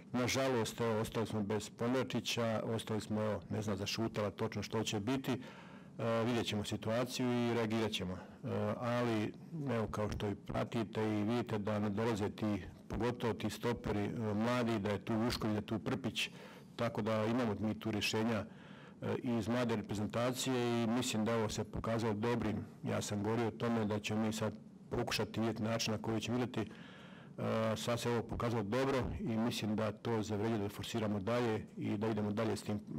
Nažalost, ostali smo bez Pomračića, ostali smo, ne znam, zašutala točno što će biti. Vidjet ćemo situaciju i reagirat ćemo. Ali, evo, kao što i pratite i vidite da ne dolaze ti, pogotovo ti stoperi mladi, da je tu Ušković, da je tu Prpić, tako da imamo mi tu rješenja iz mlade reprezentacije i mislim da ovo se pokazalo dobrim. Ja sam govorio o tome da ćemo mi sad pokušati vidjeti način na koji ćemo vidjeti. Sad se ovo pokazalo dobro i mislim da to zavređuje da forsiramo dalje i da idemo dalje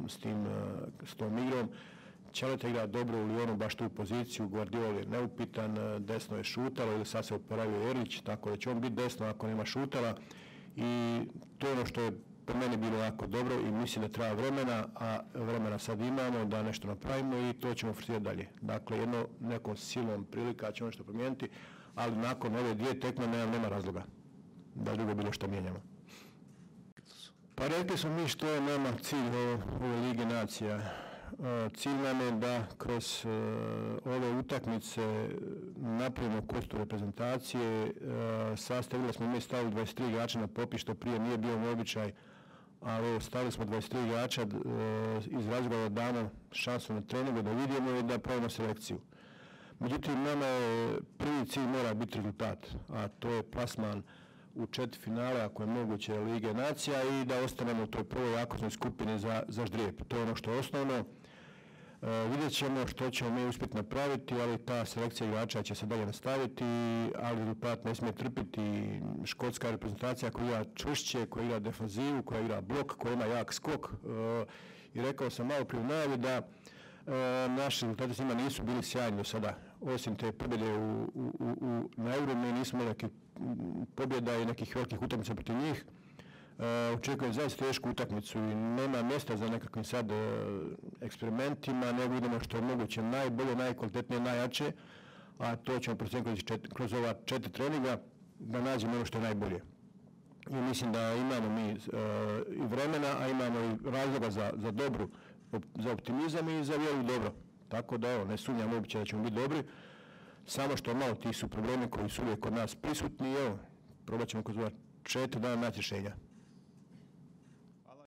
s tom igrom. Čeleta igra dobro u Lyonu, baš tu poziciju, Guardiola je neupitan, desno je šutalo ili sad se oporavio Erlić, tako da će on biti desno ako nema šutala i to je ono što je po meni bilo jako dobro i mislim da treba vremena, a vremena sad imamo da nešto napravimo i to ćemo forsirati dalje. Dakle, nekom silom prilika će nešto promijeniti, ali nakon ove dvije tekme nema razloga da drugo bilo što mijenjamo. Pa rekli smo mi što je nama cilj ove Lige nacija. Cilj nam je da kroz ove utakmice napravimo kostur reprezentacije. Sastavili smo mi stavili 23 igrača na popis, što prije nije bio običaj, ali stavili smo 23 igrača iz razgovora damo šansu na treningu da vidimo i da pravimo selekciju. Međutim, nama je prvi cilj mora biti rezultat, a to je plasman u četvrtfinale, ako je moguće, Lige nacija i da ostanemo u toj prvoj jakosnoj skupini za ždrijeb. To je ono što je osnovno. Vidjet ćemo što ćemo mi uspjeti napraviti, ali ta selekcija igrača će se dalje nastaviti, ali rezultat ne smije trpiti. Škotska reprezentacija koja igra čvršće, koja igra defanzivu, koja igra blok, koja ima jak skok. I rekao sam malo prije u najavi da naši rezultati s njima nisu bili sjajni do sada. Osim te pobjede na Euro, mi nismo imali nekih pobjeda i nekih velikih utakmica protiv njih. Očekujem zaista tešku utakmicu i nema mjesta za nekakvim sad eksperimentima, nego idemo što je moguće najbolje, najkvalitetnije, najjače, a to ćemo procijeniti kroz ova 4 treninga da nađemo ono što je najbolje. I mislim da imamo mi i vremena, a imamo i razloga za dobru, za optimizam i za vjeru dobro. Tako da evo, ne sumnjam uopće da ćemo biti dobri, samo što malo ti su problemi koji su uvijek kod nas prisutni i evo, probat ćemo kroz ova 4 dana naći rješenja.